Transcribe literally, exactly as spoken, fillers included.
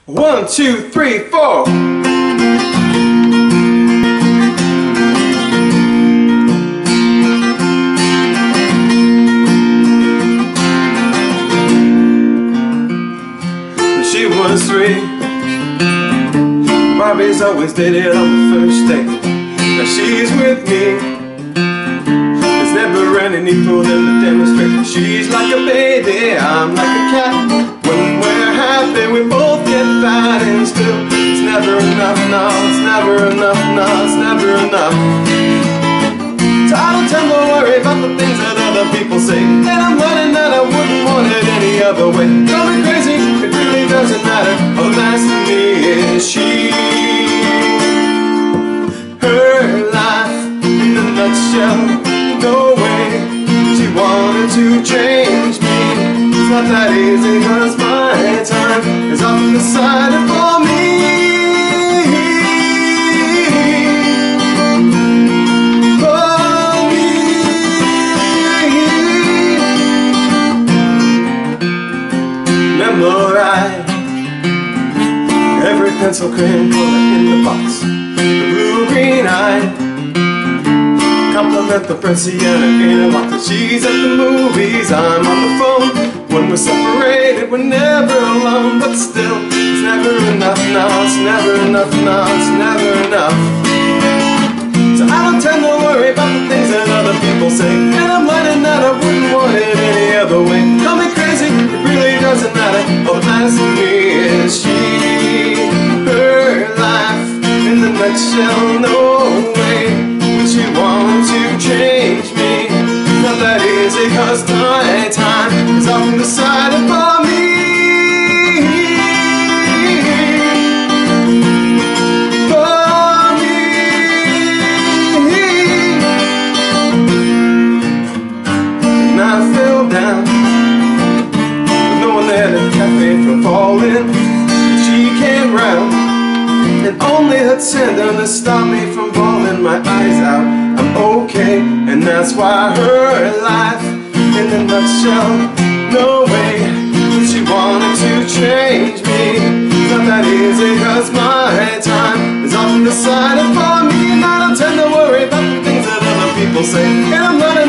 One, two, three, four. She was three. Barbie's always did it on the first day. Now she's with me. There's never any need for them to demonstrate. She's like a baby, I'm like a cat. When we're happy we both get fat, and still it's never enough, no, it's never enough, no, it's never enough. So I don't tend to worry about the things that other people say, and I'm learning that I wouldn't want it any other way. Call me crazy, it really doesn't matter. All that matters to me is she. Her life in a nutshell, no way she wanted to change me. It's not that easy, cause my time is often decided for me. For me. Memorize every pencil crayon color in the box, the blue-green eye. Compliment the Princess-Sienna in a box. She's at the movies, I'm on the phone. When we're separated, we're never alone. But still, it's never enough, no, it's never enough, no, it's never enough. So I don't tend to worry about the things that other people say, and I'm learning that I wouldn't want it any other way. Call me crazy, it really doesn't matter. All that matters to me is she. Her life in the nutshell, no way would she want to change me. Not that easy, cause my time is often decided for me. For me. And I fell down with no one there to kept me from falling. She came round, and only her tenderness stopped me from bawling my eyes out. I'm okay, and that's why her life in a nutshell, no way that she wanted to change me. It's not that easy, cause my time is often decided for me. And I don't tend to worry about the things that other people say, and I'm not